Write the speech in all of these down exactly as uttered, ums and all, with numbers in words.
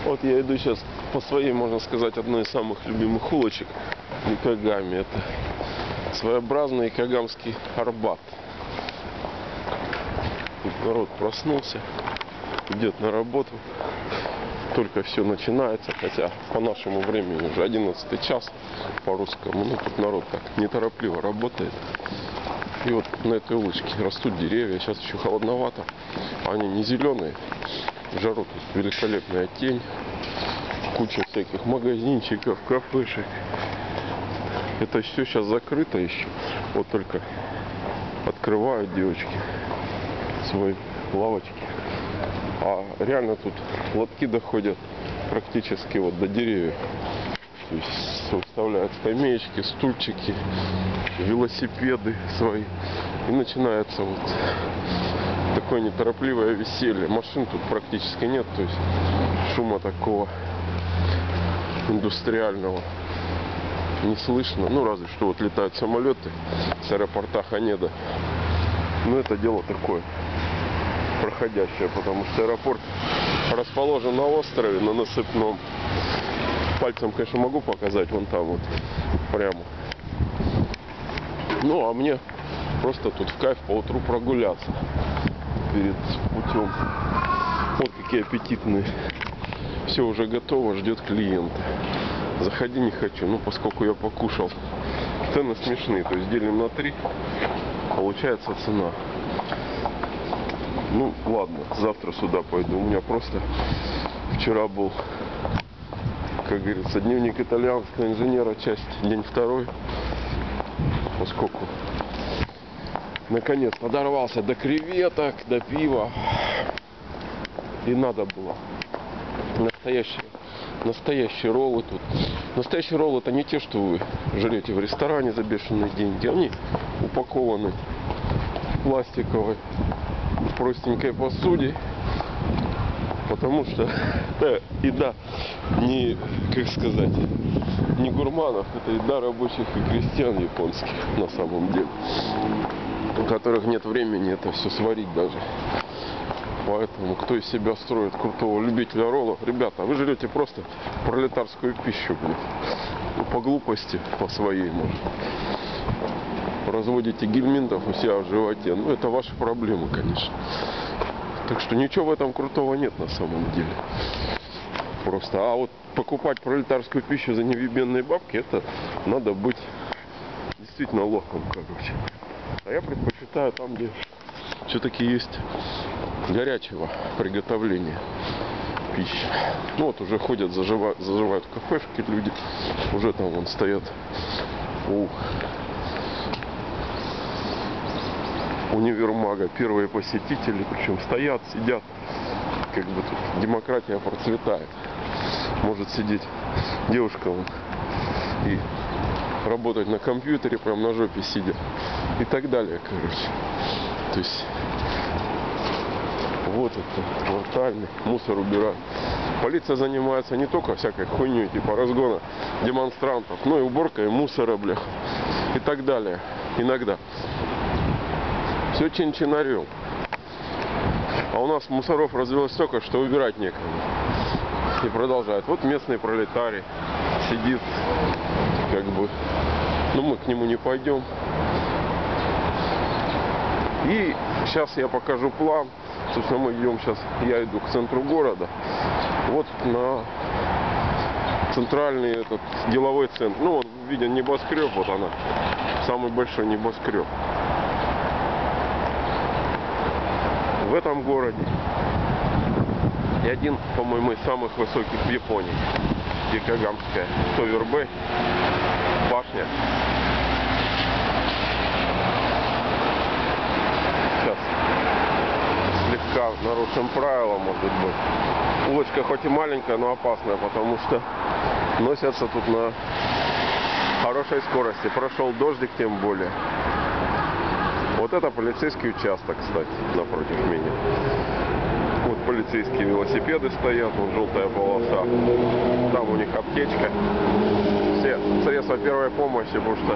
Вот я иду сейчас по своей, можно сказать, одной из самых любимых улочек в Якогаме. Это своеобразный якогамский Арбат. Тут народ проснулся, идет на работу. Только все начинается, хотя по нашему времени уже одиннадцатый час по русскому. Ну, тут народ так неторопливо работает. И вот на этой улочке растут деревья. Сейчас еще холодновато. Они не зеленые. В жару тут великолепная тень. Куча всяких магазинчиков, кафешек. Это все сейчас закрыто еще. Вот только открывают девочки свои лавочки. А реально тут лотки доходят практически вот до деревьев. То есть выставляют скамеечки, стульчики, велосипеды свои. И начинается вот такое неторопливое веселье. Машин тут практически нет, то есть шума такого индустриального не слышно. Ну, разве что вот летают самолеты с аэропорта Ханеда. Но это дело такое проходящее, потому что аэропорт расположен на острове, на насыпном. Пальцем, конечно, могу показать, вон там вот прямо. Ну, а мне просто тут в кайф по утру прогуляться перед путем. Вот какие аппетитные. Все уже готово, ждет клиента. Заходи не хочу, ну, поскольку я покушал. Цены смешные, то есть делим на три, получается цена. Ну, ладно, завтра сюда пойду. У меня просто вчера был, как говорится, дневник итальянского инженера, часть, день второй. Поскольку наконец-то дорвался до креветок, до пива. И надо было. Настоящие, настоящие роллы тут. Настоящие роллы — это не те, что вы жрете в ресторане за бешеные деньги. Они упакованы в пластиковой простенькой посуде. Потому что это еда не, как сказать, не гурманов, это еда рабочих и крестьян японских на самом деле, у которых нет времени это все сварить даже. Поэтому кто из себя строит крутого любителя роллов, ребята, вы жрете просто пролетарскую пищу, блин. Ну, по глупости, по своей, может. Разводите гельминтов у себя в животе. Ну, это ваши проблемы, конечно. Так что ничего в этом крутого нет на самом деле. Просто. А вот покупать пролетарскую пищу за невъебенные бабки, это надо быть действительно лохом, короче. А я предпочитаю там, где все-таки есть горячего приготовления пищи. Ну вот уже ходят, заживают, заживают кафешки люди. Уже там вон стоят у универмага первые посетители, причем стоят, сидят, как бы тут демократия процветает. Может сидеть девушка вон, и работать на компьютере, прям на жопе сидя, и так далее, короче. То есть вот это квартальный, мусор убирают. Полиция занимается не только всякой хуйней, типа разгона демонстрантов, но и уборкой мусора, блях, и так далее. Иногда. Все чин-чинарем. А у нас мусоров развелось столько, что убирать некому. И продолжает. Вот местный пролетарий сидит, как бы. Ну, мы к нему не пойдем. И сейчас я покажу план. Собственно, мы идем сейчас, я иду к центру города. Вот на центральный этот деловой центр. Ну, вот виден небоскреб, вот она. Самый большой небоскреб в этом городе. И один, по-моему, из самых высоких в Японии. Якогамская Товербэй башня. Сейчас слегка нарушим правила, может быть. Улочка хоть и маленькая, но опасная, потому что носятся тут на хорошей скорости. Прошел дождик, тем более. Вот это полицейский участок, кстати, напротив меня. Вот полицейские велосипеды стоят, вот желтая полоса. Там у них аптечка. Все средства первой помощи, потому что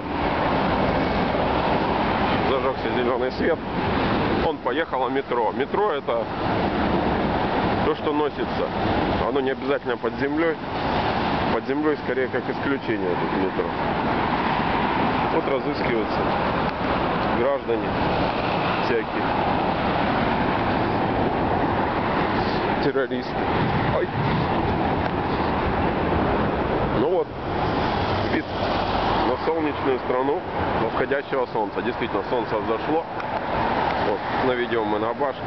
зажегся зеленый свет. Он поехал на метро. Метро — это То, что носится, оно не обязательно под землей. Под землей скорее как исключение тут метро. Вот разыскиваются граждане всякие. Террористы. Ай. Ну вот, вид на солнечную страну восходящего солнца. Действительно, солнце взошло. Вот, наведем мы на башню.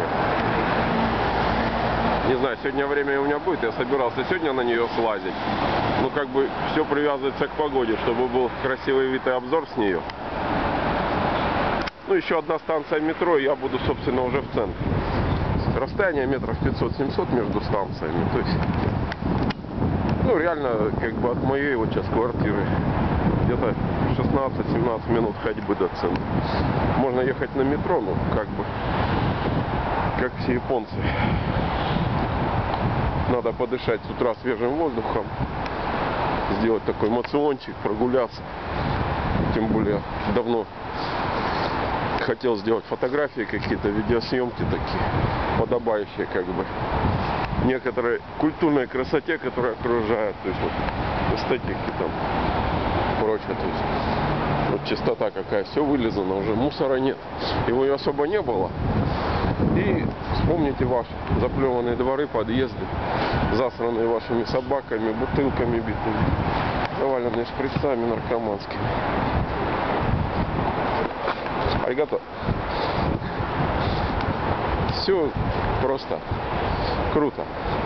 Не знаю, сегодня время у меня будет. Я собирался сегодня на нее слазить. Ну, как бы, все привязывается к погоде, чтобы был красивый вид и обзор с нее. Ну, еще одна станция метро, и я буду, собственно, уже в центре. Расстояние метров пятьсот-семьсот между станциями. То есть, ну, реально, как бы от моей вот сейчас квартиры где-то шестнадцать-семнадцать минут ходьбы до центра. Можно ехать на метро, ну, как бы, как все японцы. Надо подышать с утра свежим воздухом, сделать такой моциончик, прогуляться. Тем более, давно хотел сделать фотографии какие-то, видеосъемки такие, подобающие как бы некоторой культурной красоте, которая окружает, то есть вот эстетики там, прочее, то есть вот чистота какая, все вылизано, уже мусора нет, его и особо не было. И вспомните ваши заплеванные дворы, подъезды, засранные вашими собаками, бутылками битыми, заваленные шприцами наркоманскими. Аригато. Все просто круто.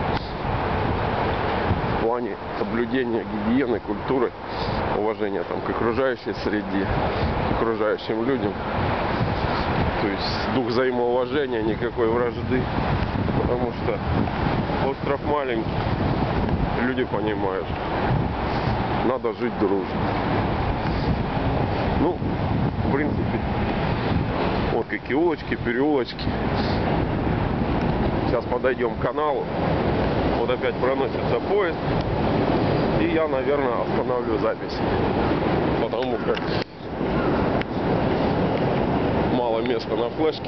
В плане соблюдения гигиены, культуры, уважения там, к окружающей среде, к окружающим людям. То есть дух взаимоуважения, никакой вражды. Потому что остров маленький, люди понимают, надо жить дружно. Ну, в принципе, вот какие улочки, переулочки. Сейчас подойдем к каналу. Вот опять проносится поезд. И я, наверное, остановлю запись. Потому как мало места на флешке.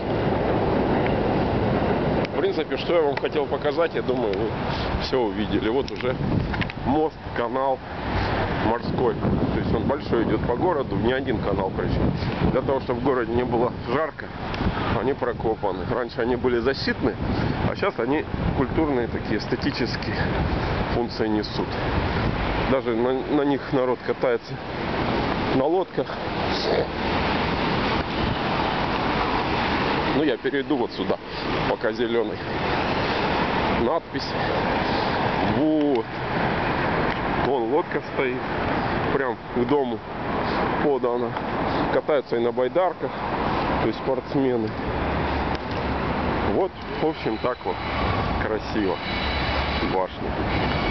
В принципе, что я вам хотел показать, я думаю, вы все увидели. Вот уже мост, канал морской. То есть он большой, идет по городу, не один канал причем. Для того, чтобы в городе не было жарко, они прокопаны. Раньше они были защитны, а сейчас они культурные такие, эстетические функции несут. Даже на, на них народ катается на лодках. Ну, я перейду вот сюда, пока зеленый. Надпись. Вот. Вон лодка стоит. Прям к дому подана. Катаются и на байдарках. То есть спортсмены. Вот, в общем, так вот красиво. Башня.